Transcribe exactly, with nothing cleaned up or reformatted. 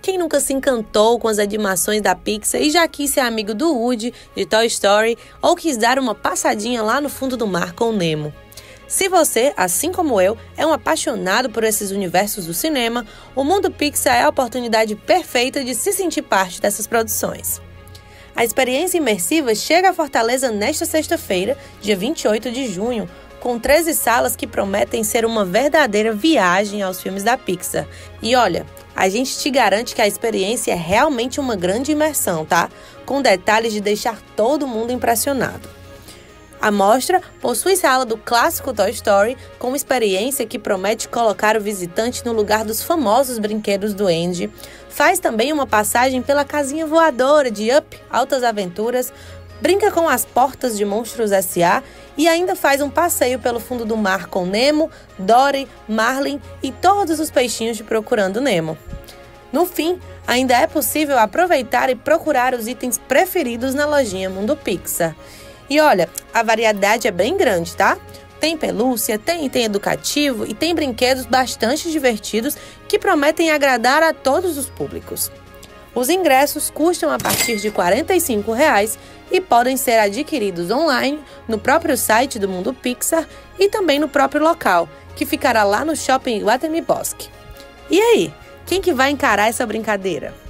Quem nunca se encantou com as animações da Pixar e já quis ser amigo do Woody, de Toy Story, ou quis dar uma passadinha lá no fundo do mar com o Nemo? Se você, assim como eu, é um apaixonado por esses universos do cinema, o Mundo Pixar é a oportunidade perfeita de se sentir parte dessas produções. A experiência imersiva chega a Fortaleza nesta sexta-feira, dia vinte e oito de junho, com treze salas que prometem ser uma verdadeira viagem aos filmes da Pixar. E olha, a gente te garante que a experiência é realmente uma grande imersão, tá? Com detalhes de deixar todo mundo impressionado. A mostra possui sala do clássico Toy Story, com uma experiência que promete colocar o visitante no lugar dos famosos brinquedos do Andy. Faz também uma passagem pela casinha voadora de Up, Altas Aventuras, brinca com as portas de Monstros S A e ainda faz um passeio pelo fundo do mar com Nemo, Dory, Marlin e todos os peixinhos de Procurando Nemo. No fim, ainda é possível aproveitar e procurar os itens preferidos na lojinha Mundo Pixar. E olha, a variedade é bem grande, tá? Tem pelúcia, tem item educativo e tem brinquedos bastante divertidos que prometem agradar a todos os públicos. Os ingressos custam a partir de quarenta e cinco reais e podem ser adquiridos online no próprio site do Mundo Pixar e também no próprio local, que ficará lá no Shopping Iguatemi Bosque. E aí, quem que vai encarar essa brincadeira?